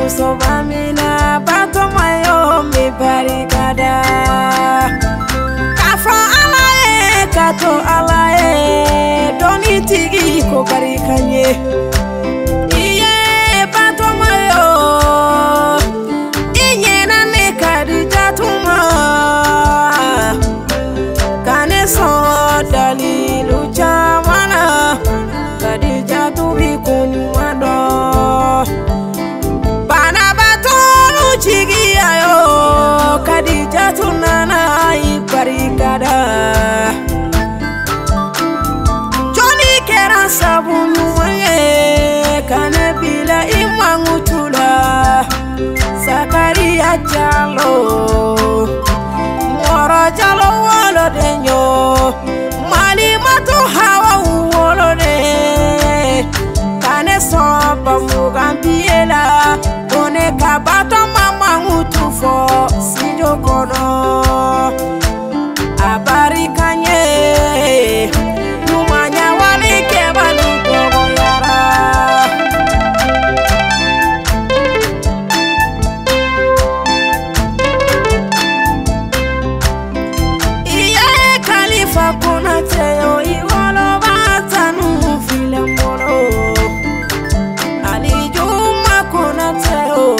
muso bamina bato mayo mi barikada kafa alaye kato alaye doni tigi ko barikanye iye bato mayo inyena ne kadija tuma kane so dalilu chamana kadija tubi kunyuado Kadija tunana ibarikada Joni kera sabunu kanabila imangutula Zakaria Jalo Moro Jalo wolo denyo Malimatu hawa wolo de Kane soba mugambiela One kabato mama ngutufo Sijokono abarikanye numanya walike baluto yara iye khalifa kuna teo iwolo batanu filemoro alijuma kuna teo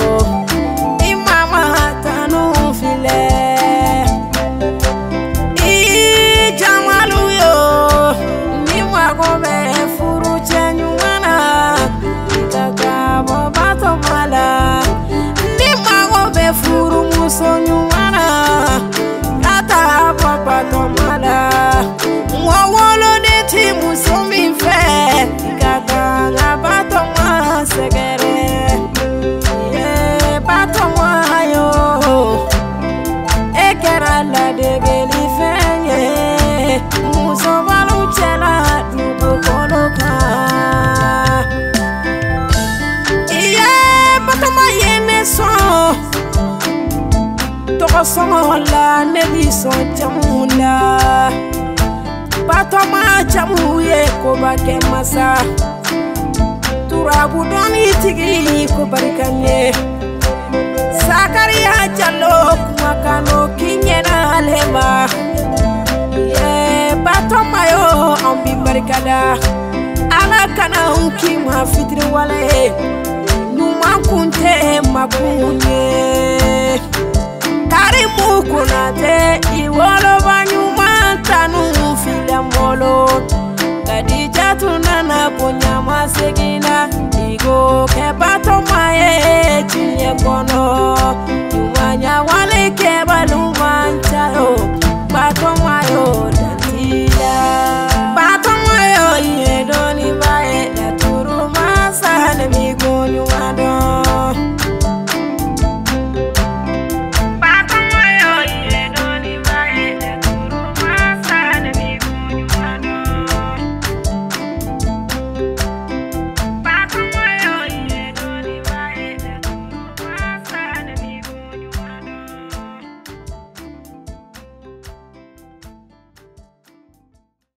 Sonyumana kata papa tomala mwawolo de timu somi fe kata ngabato mwa segere ye bato mwa yo ekera la de gelifenye musobalu chela dubo konoka ye bato mwa yene so Tokosongo la nebiso chamula Batoma chamuye kobake masa Turabu doni tigi kobarikanye Zakaria Jalo kumakano kinyena lema Ye batoma yo ambi barikada Ala kana unkima fitri wale Numa kunte makunye Karimu kunate iwolo banyuma tanu filamolo Kadija tunana kunyama segina igo keba